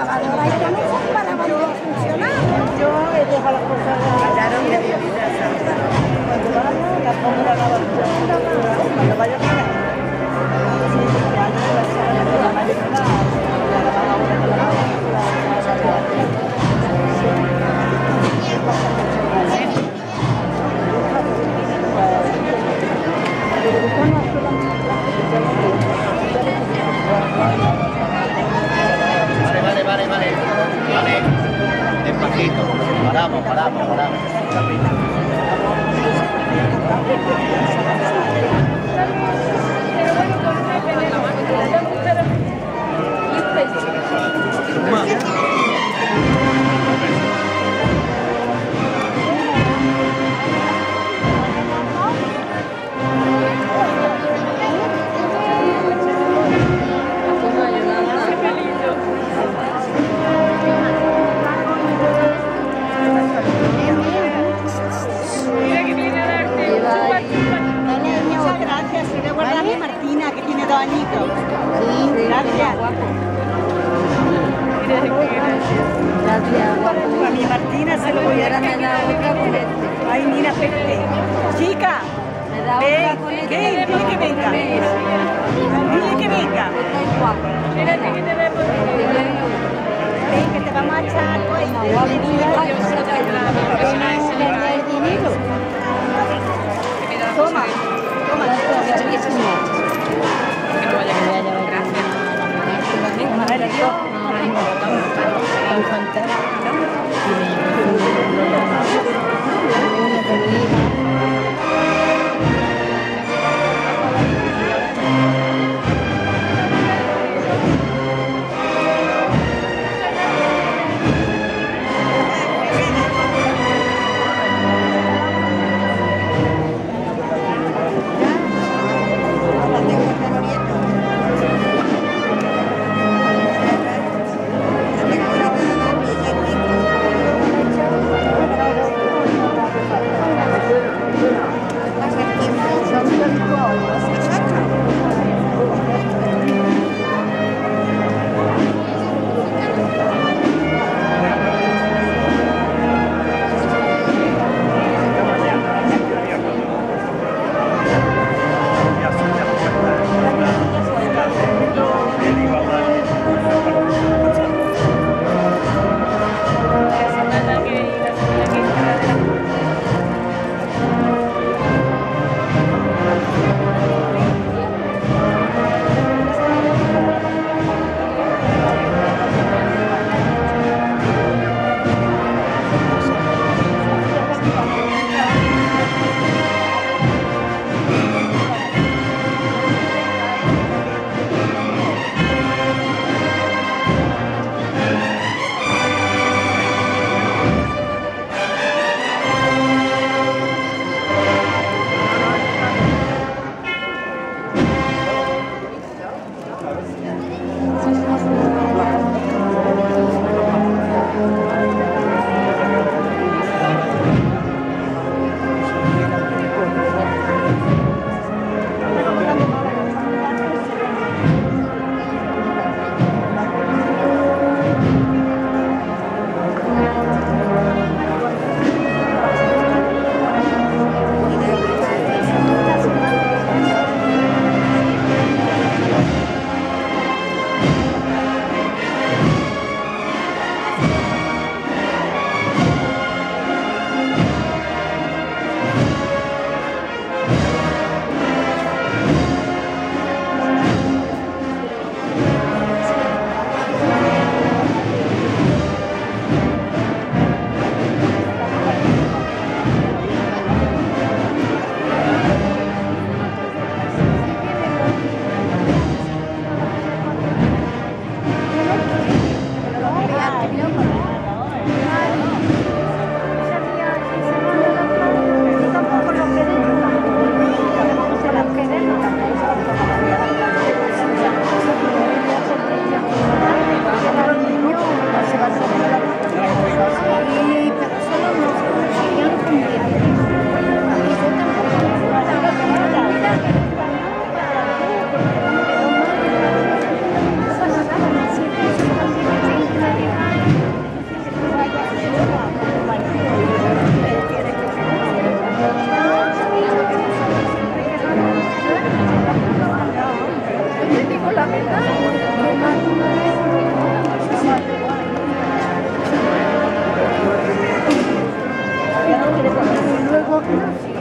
lavadora, esto no son para mantener funcionando. Yo he dejado las cosas claro que Diosita Santa. Cuando vaya, la pongo la lavadora. Cuando vaya para la Vale. Despacito. Paramos. Martina, que tiene 2 añitos. Sí, gracias. Gracias, guapo. A mi Martina se lo voy a dar. Me da otra con este. Ay, mira, espérate. Chica, me da otra con este. Dile que venga. Dile que venga. Espérate que te vemos. Ven, que te vamos a echar algo ahí. Toma. Y luego,